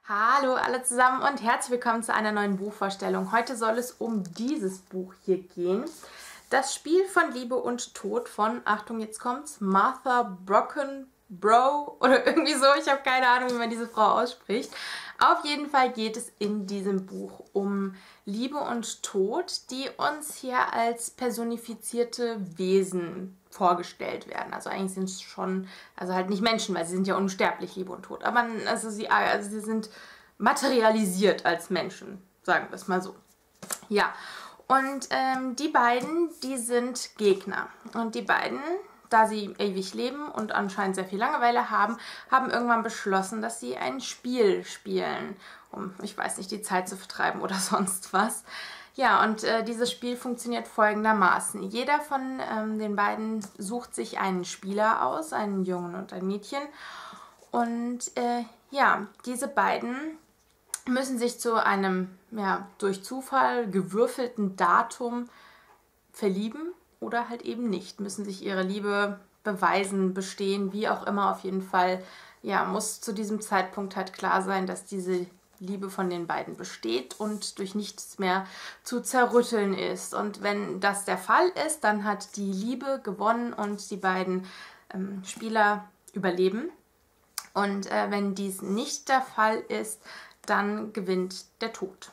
Hallo alle zusammen und herzlich willkommen zu einer neuen Buchvorstellung. Heute soll es um dieses Buch hier gehen. Das Spiel von Liebe und Tod von, Achtung, jetzt kommt's, Martha Brockenbrough oder irgendwie so. Ich habe keine Ahnung, wie man diese Frau ausspricht. Auf jeden Fall geht es in diesem Buch um Liebe und Tod, die uns hier als personifizierte Wesen vorgestellt werden. Also eigentlich sind es schon, also halt nicht Menschen, weil sie sind ja unsterblich, Liebe und Tod. Aber sie sind materialisiert als Menschen, sagen wir es mal so. Ja, und die beiden, die sind Gegner. Und die beiden, da sie ewig leben und anscheinend sehr viel Langeweile haben, haben irgendwann beschlossen, dass sie ein Spiel spielen, um, ich weiß nicht, die Zeit zu vertreiben oder sonst was. Ja, und dieses Spiel funktioniert folgendermaßen. Jeder von den beiden sucht sich einen Spieler aus, einen Jungen und ein Mädchen. Und ja, diese beiden müssen sich zu einem, ja, durch Zufall gewürfelten Datum verlieben oder halt eben nicht. Müssen sich ihre Liebe beweisen, bestehen, wie auch immer. Auf jeden Fall, ja, muss zu diesem Zeitpunkt halt klar sein, dass diese Liebe von den beiden besteht und durch nichts mehr zu zerrütteln ist. Und wenn das der Fall ist, dann hat die Liebe gewonnen und die beiden Spieler überleben. Und wenn dies nicht der Fall ist, dann gewinnt der Tod.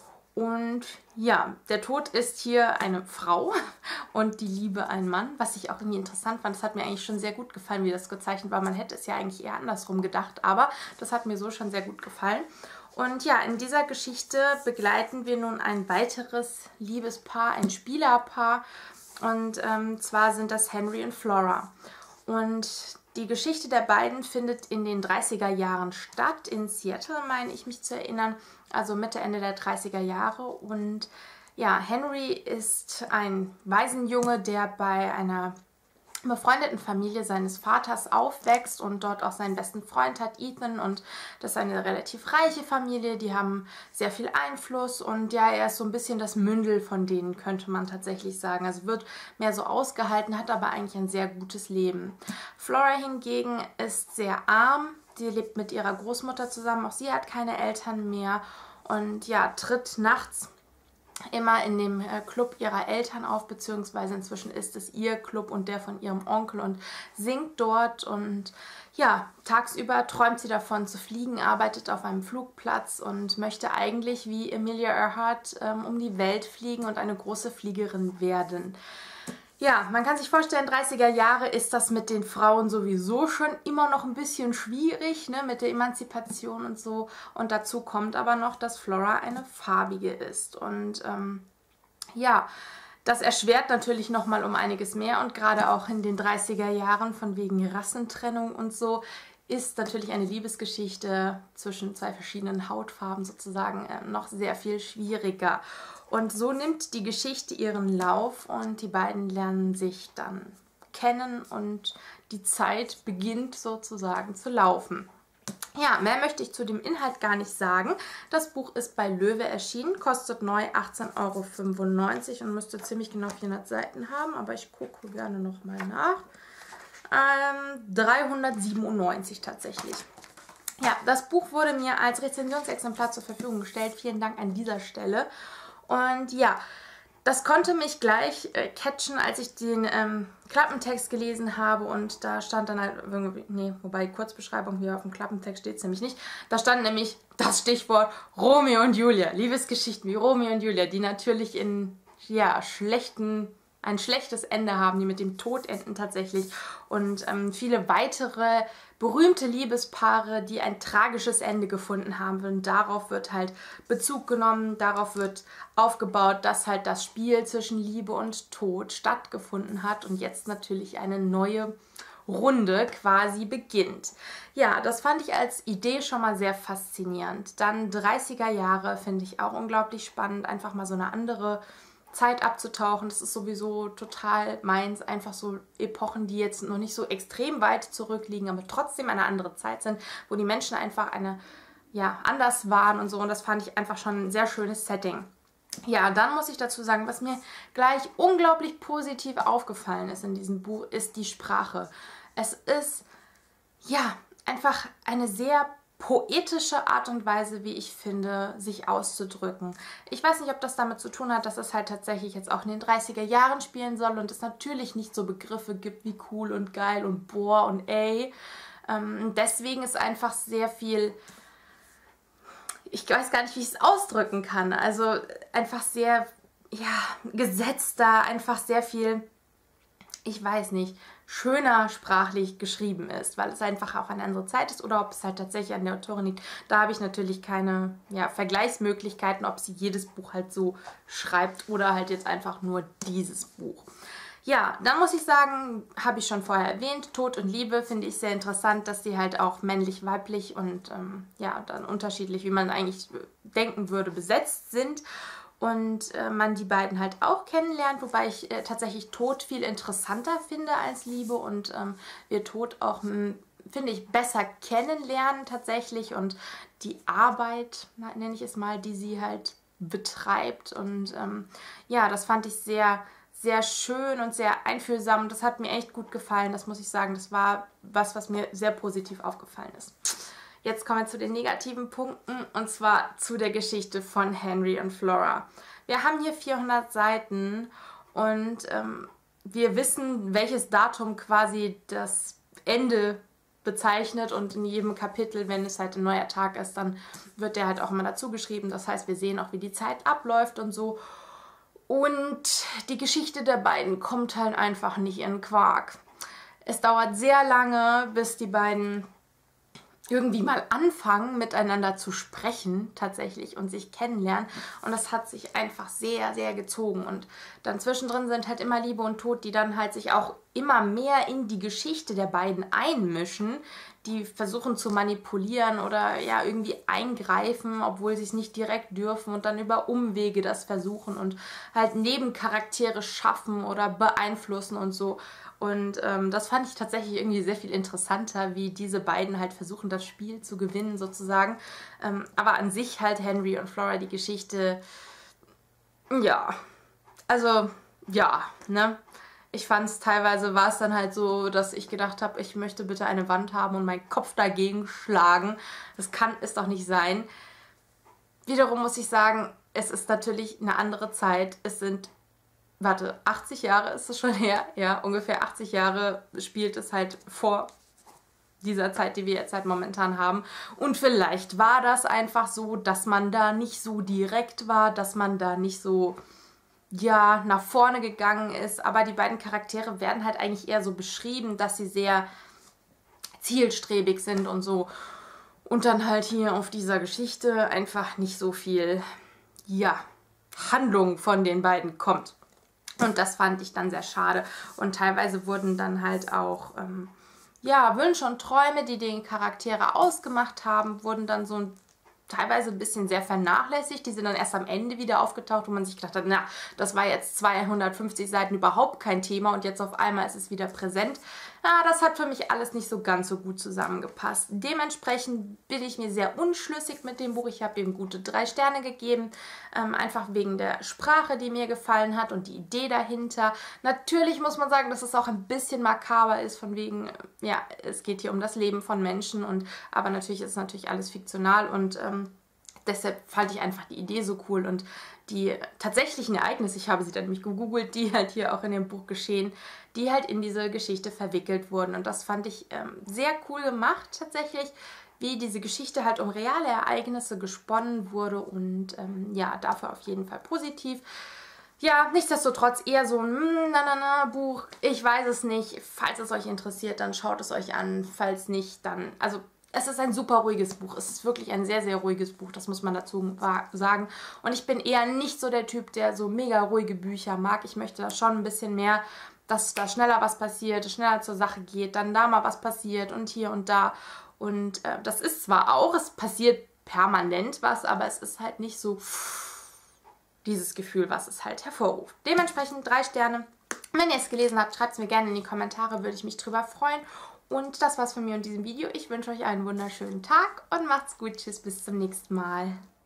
Und ja, der Tod ist hier eine Frau und die Liebe ein Mann, was ich auch irgendwie interessant fand. Das hat mir eigentlich schon sehr gut gefallen, wie das gezeichnet war. Man hätte es ja eigentlich eher andersrum gedacht, aber das hat mir so schon sehr gut gefallen. Und ja, in dieser Geschichte begleiten wir nun ein weiteres Liebespaar, ein Spielerpaar. Und zwar sind das Henry und Flora. Und die Geschichte der beiden findet in den 30er Jahren statt, in Seattle, meine ich mich zu erinnern, also Mitte, Ende der 30er Jahre. Und ja, Henry ist ein Waisenjunge, der bei einer befreundeten Familie seines Vaters aufwächst und dort auch seinen besten Freund hat, Ethan, und das ist eine relativ reiche Familie, die haben sehr viel Einfluss und ja, er ist so ein bisschen das Mündel von denen, könnte man tatsächlich sagen. Also wird mehr so ausgehalten, hat aber eigentlich ein sehr gutes Leben. Flora hingegen ist sehr arm, die lebt mit ihrer Großmutter zusammen, auch sie hat keine Eltern mehr und ja, tritt nachts immer in dem Club ihrer Eltern auf, beziehungsweise inzwischen ist es ihr Club und der von ihrem Onkel und singt dort. Und ja, tagsüber träumt sie davon zu fliegen, arbeitet auf einem Flugplatz und möchte eigentlich wie Amelia Earhart um die Welt fliegen und eine große Fliegerin werden. Ja, man kann sich vorstellen, 30er Jahre ist das mit den Frauen sowieso schon immer noch ein bisschen schwierig, ne, mit der Emanzipation und so. Und dazu kommt aber noch, dass Flora eine farbige ist. Und ja, das erschwert natürlich nochmal um einiges mehr. Und gerade auch in den 30er Jahren von wegen Rassentrennung und so ist natürlich eine Liebesgeschichte zwischen zwei verschiedenen Hautfarben sozusagen noch sehr viel schwieriger. Und so nimmt die Geschichte ihren Lauf und die beiden lernen sich dann kennen und die Zeit beginnt sozusagen zu laufen. Ja, mehr möchte ich zu dem Inhalt gar nicht sagen. Das Buch ist bei Löwe erschienen, kostet neu 18,95 € und müsste ziemlich genau 400 Seiten haben, aber ich gucke gerne nochmal nach. 397 tatsächlich. Ja, das Buch wurde mir als Rezensionsexemplar zur Verfügung gestellt. Vielen Dank an dieser Stelle. Und ja, das konnte mich gleich catchen, als ich den Klappentext gelesen habe und da stand dann halt irgendwie, nee, wobei Kurzbeschreibung hier auf dem Klappentext steht es nämlich nicht. Da stand nämlich das Stichwort Romeo und Julia, Liebesgeschichten wie Romeo und Julia, die natürlich in, ja, ein schlechtes Ende haben, die mit dem Tod enden tatsächlich und viele weitere berühmte Liebespaare, die ein tragisches Ende gefunden haben. Und darauf wird halt Bezug genommen, darauf wird aufgebaut, dass halt das Spiel zwischen Liebe und Tod stattgefunden hat und jetzt natürlich eine neue Runde quasi beginnt. Ja, das fand ich als Idee schon mal sehr faszinierend. Dann 30er Jahre finde ich auch unglaublich spannend, einfach mal so eine andere Zeit abzutauchen. Das ist sowieso total meins. Einfach so Epochen, die jetzt noch nicht so extrem weit zurückliegen, aber trotzdem eine andere Zeit sind, wo die Menschen einfach anders waren und so. Und das fand ich einfach schon ein sehr schönes Setting. Ja, dann muss ich dazu sagen, was mir gleich unglaublich positiv aufgefallen ist in diesem Buch, ist die Sprache. Es ist, ja, einfach eine sehr poetische Art und Weise, wie ich finde, sich auszudrücken. Ich weiß nicht, ob das damit zu tun hat, dass es halt tatsächlich jetzt auch in den 30er Jahren spielen soll und es natürlich nicht so Begriffe gibt wie cool und geil und boah und ey. Deswegen ist einfach sehr viel, ich weiß gar nicht, wie ich es ausdrücken kann, also einfach sehr, ja, gesetzter, einfach sehr viel, ich weiß nicht, schöner sprachlich geschrieben ist, weil es einfach auch eine andere Zeit ist oder ob es halt tatsächlich an der Autorin liegt. Da habe ich natürlich keine Vergleichsmöglichkeiten, ob sie jedes Buch halt so schreibt oder halt jetzt einfach nur dieses Buch. Ja, dann muss ich sagen, habe ich schon vorher erwähnt, Tod und Liebe finde ich sehr interessant, dass die halt auch männlich, weiblich und dann unterschiedlich, wie man eigentlich denken würde, besetzt sind. Und man die beiden halt auch kennenlernt, wobei ich tatsächlich Tod viel interessanter finde als Liebe und wir Tod auch, finde ich, besser kennenlernen tatsächlich und die Arbeit, nenne ich es mal, die sie halt betreibt und das fand ich sehr, sehr schön und sehr einfühlsam und das hat mir echt gut gefallen, das muss ich sagen, das war was mir sehr positiv aufgefallen ist. Jetzt kommen wir zu den negativen Punkten und zwar zu der Geschichte von Henry und Flora. Wir haben hier 400 Seiten und wir wissen, welches Datum quasi das Ende bezeichnet und in jedem Kapitel, wenn es halt ein neuer Tag ist, dann wird der halt auch immer dazu geschrieben. Das heißt, wir sehen auch, wie die Zeit abläuft und so. Und die Geschichte der beiden kommt halt einfach nicht in Quark. Es dauert sehr lange, bis die beiden irgendwie mal anfangen, miteinander zu sprechen tatsächlich und sich kennenlernen. Und das hat sich einfach sehr, sehr gezogen. Und dann zwischendrin sind halt immer Liebe und Tod, die dann halt sich auch immer mehr in die Geschichte der beiden einmischen, die versuchen zu manipulieren oder ja irgendwie eingreifen, obwohl sie es nicht direkt dürfen und dann über Umwege das versuchen und halt Nebencharaktere schaffen oder beeinflussen und so. Und das fand ich tatsächlich irgendwie sehr viel interessanter, wie diese beiden halt versuchen, das Spiel zu gewinnen sozusagen. Aber an sich halt Henry und Flora, die Geschichte, ja, also ja, ne? Ich fand es teilweise, war es dann halt so, dass ich gedacht habe, ich möchte bitte eine Wand haben und meinen Kopf dagegen schlagen. Das kann es doch nicht sein. Wiederum muss ich sagen, es ist natürlich eine andere Zeit. Es sind 80 Jahre ist es schon her. Ja, ungefähr 80 Jahre spielt es halt vor dieser Zeit, die wir jetzt halt momentan haben. Und vielleicht war das einfach so, dass man da nicht so direkt war, dass man da nicht so, ja, nach vorne gegangen ist. Aber die beiden Charaktere werden halt eigentlich eher so beschrieben, dass sie sehr zielstrebig sind und so. Und dann halt hier auf dieser Geschichte einfach nicht so viel, ja, Handlung von den beiden kommt. Und das fand ich dann sehr schade. Und teilweise wurden dann halt auch, Wünsche und Träume, die den Charaktere ausgemacht haben, wurden dann so teilweise ein bisschen sehr vernachlässigt. Die sind dann erst am Ende wieder aufgetaucht, wo man sich gedacht hat, na, das war jetzt 250 Seiten überhaupt kein Thema und jetzt auf einmal ist es wieder präsent. Na, das hat für mich alles nicht so ganz so gut zusammengepasst. Dementsprechend bin ich mir sehr unschlüssig mit dem Buch. Ich habe ihm gute 3 Sterne gegeben, einfach wegen der Sprache, die mir gefallen hat und die Idee dahinter. Natürlich muss man sagen, dass es auch ein bisschen makaber ist, von wegen, ja, es geht hier um das Leben von Menschen, aber natürlich ist es natürlich alles fiktional und deshalb fand ich einfach die Idee so cool und die tatsächlichen Ereignisse, ich habe sie dann nämlich gegoogelt, die halt hier auch in dem Buch geschehen, die halt in diese Geschichte verwickelt wurden. Und das fand ich sehr cool gemacht tatsächlich, wie diese Geschichte halt um reale Ereignisse gesponnen wurde und dafür auf jeden Fall positiv. Ja, nichtsdestotrotz eher so ein Buch, ich weiß es nicht. Falls es euch interessiert, dann schaut es euch an. Falls nicht, dann, also es ist ein super ruhiges Buch. Es ist wirklich ein sehr, sehr ruhiges Buch, das muss man dazu sagen. Und ich bin eher nicht so der Typ, der so mega ruhige Bücher mag. Ich möchte da schon ein bisschen mehr, dass da schneller was passiert, schneller zur Sache geht, dann da mal was passiert und hier und da. Und das ist zwar auch, es passiert permanent was, aber es ist halt nicht so dieses Gefühl, was es halt hervorruft. Dementsprechend 3 Sterne. Wenn ihr es gelesen habt, schreibt es mir gerne in die Kommentare, würde ich mich drüber freuen. Und das war's von mir in diesem Video. Ich wünsche euch einen wunderschönen Tag und macht's gut. Tschüss, bis zum nächsten Mal.